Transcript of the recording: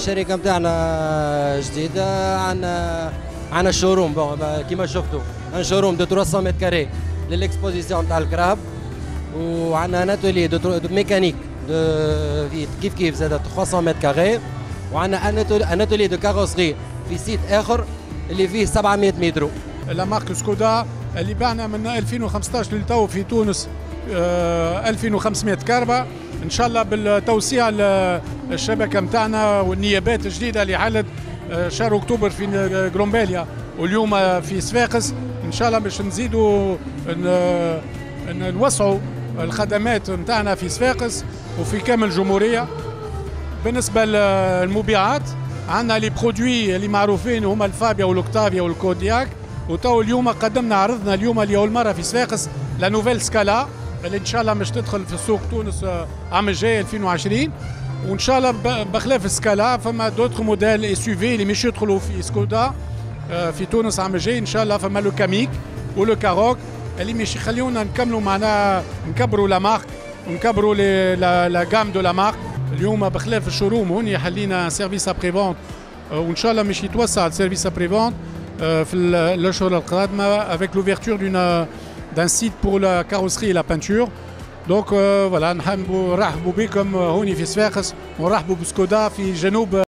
الشركه نتاعنا جديده، عندنا شوروم كيما شفتوا، ان شوروم دو 300 متر كاري للاكسبوزيسيون تاع الكراب، وعندنا ان اتولي دو ميكانيك كيف زاد 300 متر كاري، وعندنا ان اتولي دو كاروسري في سيت اخر اللي فيه 700 متر. لا مارك سكودا اللي بعنا من 2015 للتو في تونس 2500 كهرباء، ان شاء الله بالتوسيع الشبكه نتاعنا والنيابات الجديده اللي حلت شهر اكتوبر في جرومباليا واليوم في صفاقس، ان شاء الله باش نزيدوا نوسعوا الخدمات نتاعنا في صفاقس وفي كامل الجمهوريه. بالنسبه للمبيعات عندنا لي برودوي اللي معروفين هما الفابيا والاوكتافيا والكودياك، وتو اليوم قدمنا عرضنا اليوم لاول مره في صفاقس لا نوفيل سكالا اللي ان شاء الله باش تدخل في سوق تونس عام الجاي 2020، وان شاء الله بخلاف السكالا فما دوتر موديل اس يو في اللي مش يدخلوا في سكودا في تونس عام الجاي ان شاء الله. فما لو كاميك ولو كاروك اللي مش يخليونا نكملوا معناها نكبروا لا مارك ونكبروا لا جام دو لا مارك. اليوم بخلاف الشوروم هوني حلينا سيرفيس ابري فونت، وان شاء الله مش يتوسع السيرفيس ابري فونت في الاشهر القادمه avec l'ouverture d'un site pour la carrosserie et la peinture. Donc voilà نحبوا نرحبوا بكم هوني في صفاقس ونرحبوا بسكودا في جنوب